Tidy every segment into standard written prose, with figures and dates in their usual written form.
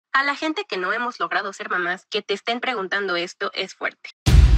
A la gente que no hemos logrado ser mamás, que te estén preguntando esto es fuerte.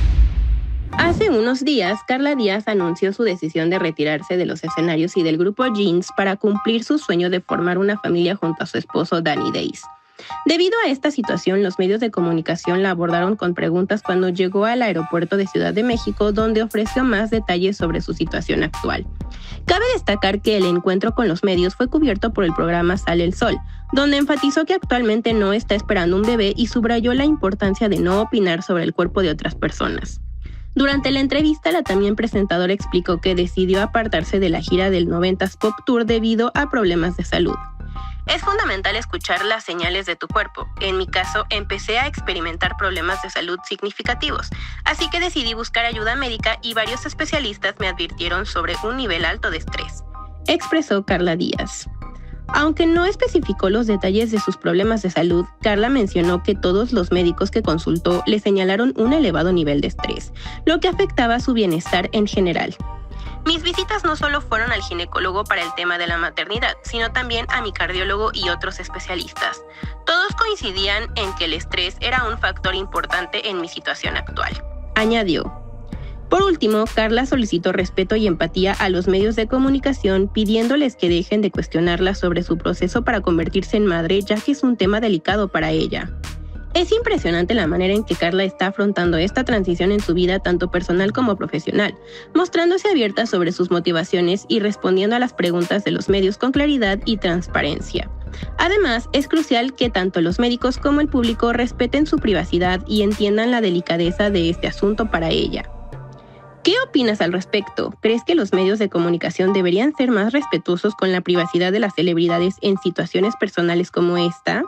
Hace unos días, Carla Díaz anunció su decisión de retirarse de los escenarios y del grupo Jeans para cumplir su sueño de formar una familia junto a su esposo Danny Days. Debido a esta situación, los medios de comunicación la abordaron con preguntas cuando llegó al aeropuerto de Ciudad de México, donde ofreció más detalles sobre su situación actual. Cabe destacar que el encuentro con los medios fue cubierto por el programa Sale el Sol, donde enfatizó que actualmente no está esperando un bebé y subrayó la importancia de no opinar sobre el cuerpo de otras personas. Durante la entrevista, la también presentadora explicó que decidió apartarse de la gira del 90s Pop Tour debido a problemas de salud. Es fundamental escuchar las señales de tu cuerpo. En mi caso, empecé a experimentar problemas de salud significativos, así que decidí buscar ayuda médica y varios especialistas me advirtieron sobre un nivel alto de estrés, expresó Carla Díaz. Aunque no especificó los detalles de sus problemas de salud, Carla mencionó que todos los médicos que consultó le señalaron un elevado nivel de estrés, lo que afectaba su bienestar en general. Mis visitas no solo fueron al ginecólogo para el tema de la maternidad, sino también a mi cardiólogo y otros especialistas. Todos coincidían en que el estrés era un factor importante en mi situación actual, añadió. Por último, Carla solicitó respeto y empatía a los medios de comunicación, pidiéndoles que dejen de cuestionarla sobre su proceso para convertirse en madre, ya que es un tema delicado para ella. Es impresionante la manera en que Carla está afrontando esta transición en su vida tanto personal como profesional, mostrándose abierta sobre sus motivaciones y respondiendo a las preguntas de los medios con claridad y transparencia. Además, es crucial que tanto los médicos como el público respeten su privacidad y entiendan la delicadeza de este asunto para ella. ¿Qué opinas al respecto? ¿Crees que los medios de comunicación deberían ser más respetuosos con la privacidad de las celebridades en situaciones personales como esta?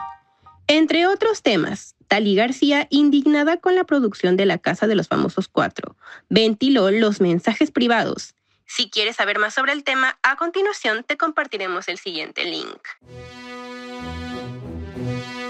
Entre otros temas, Thalí García, indignada con la producción de La Casa de los Famosos 4, ventiló los mensajes privados. Si quieres saber más sobre el tema, a continuación te compartiremos el siguiente link.